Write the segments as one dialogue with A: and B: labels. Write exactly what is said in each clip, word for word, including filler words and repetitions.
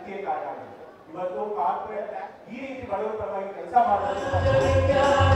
A: ಮುಖ್ಯ ಕಾರಣ. ಇವತ್ತು ಕಾರ್ಪೊರೇಟ್ ಈ ರೀತಿ ಬಡವರ ಪರವಾಗಿ ಕೆಲಸ ಮಾಡೋದು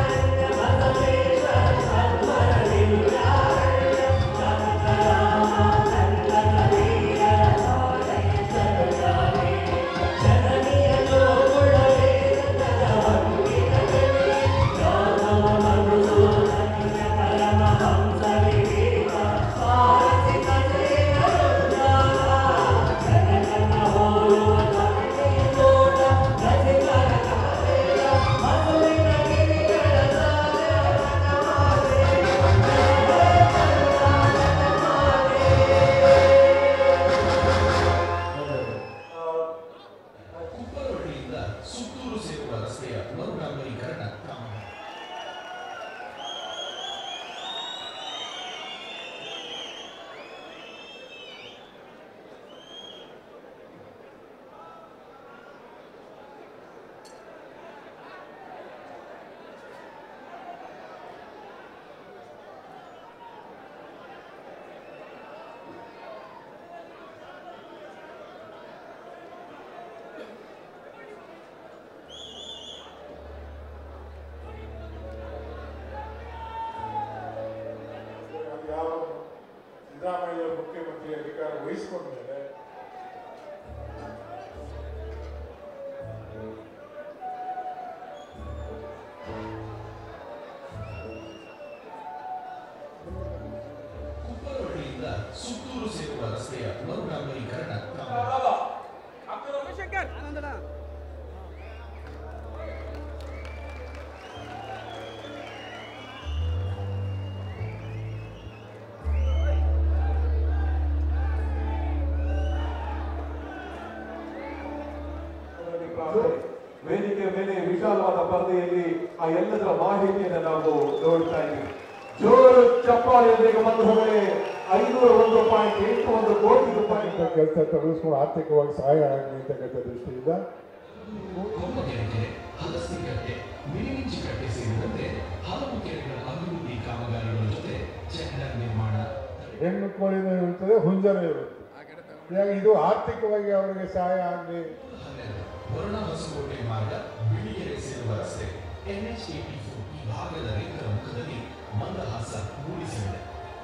A: ಸಿದ್ದರಾಮಯ್ಯ ಮುಖ್ಯಮಂತ್ರಿ ಅಧಿಕಾರ ವಹಿಸಿಕೊಂಡ ಮೇಲೆ
B: ಕುಪ್ಪರಹಳ್ಳಿಯಿಂದ ಸುತ್ತೂರು ಸೇರುವ ರಸ್ತೆಯ ಮರುಡಾಂಬರೀಕರಣ
A: ವೇದಿಕೆ ಮೇಲೆ ವಿಶಾಲವಾದ ಪರದೆಯಲ್ಲಿ ಆ ಎಲ್ಲದರ ಮಾಹಿತಿಯನ್ನು ನಾವು ನೋಡ್ತಾ ಇದ್ದೀವಿ. ಜೋರು ಚಪ್ಪಾಳೆಯೊಂದಿಗೆ ಬಂದು ಹೋಗಲೇ ಐನೂರ ಒಂದು ಪಾಯಿಂಟ್ ಎಂಟು ಒಂದು ಕೋಟಿ ರೂಪಾಯಿ ಕೆಲಸ ತೊಡಗಿಸ್ಕೊಂಡು ಆರ್ಥಿಕವಾಗಿ ಸಹಾಯ ಆಗಲಿ ಅಂತಕ್ಕಂಥ ದೃಷ್ಟಿಯಿಂದ
B: ಮಿನಿಮಿಂಚಿಕಟ್ಟೆ ಸೇರಿದಂತೆ ಹಲವು ಕೆರೆಗಳ ಅಭಿವೃದ್ಧಿ ಕಾಮಗಾರಿಗಳ ಜೊತೆ ಚೆಕ್ಡಾಮ್ ನಿರ್ಮಾಣ,
A: ಹೆಣ್ಣು ಕೋಳಿನೂ ಇರುತ್ತದೆ, ಹುಂಜನೂ ಇರುತ್ತೆ. ಹೀಗಾಗಿ ಇದು ಆರ್ಥಿಕವಾಗಿ ಅವರಿಗೆ ಸಹಾಯ ಆಗಲಿ.
B: ವರುಣ ಹೊಸಕೋಟೆ ಮಾರ್ಗ ಬಿಳಿಗೆರೆ ಸೇರುವ ರಸ್ತೆ ಎನ್ಎಚ್ ಏಟಿ ಫೋರ್ ಈ ಭಾಗದ ರೈತರ ಮುಖದಲ್ಲಿ ಮಂದಹಾಸ ಮೂಡಿಸಿದೆ.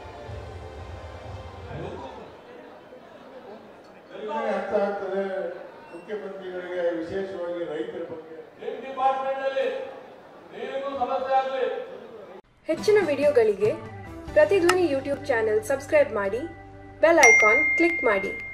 A: ಅರ್ಥ ಆಗ್ತದೆ ಮುಖ್ಯಮಂತ್ರಿಗಳಿಗೆ, ವಿಶೇಷವಾಗಿ ರೈತರ ಬಗ್ಗೆ.
C: ಹೆಚ್ಚಿನ ವಿಡಿಯೋಗಳಿಗೆ ಪ್ರತಿಧ್ವನಿ ಯೂಟ್ಯೂಬ್ ಚಾನೆಲ್ ಸಬ್ಸ್ಕ್ರೈಬ್ ಮಾಡಿ, ಬೆಲ್ ಐಕಾನ್ ಕ್ಲಿಕ್ ಮಾಡಿ.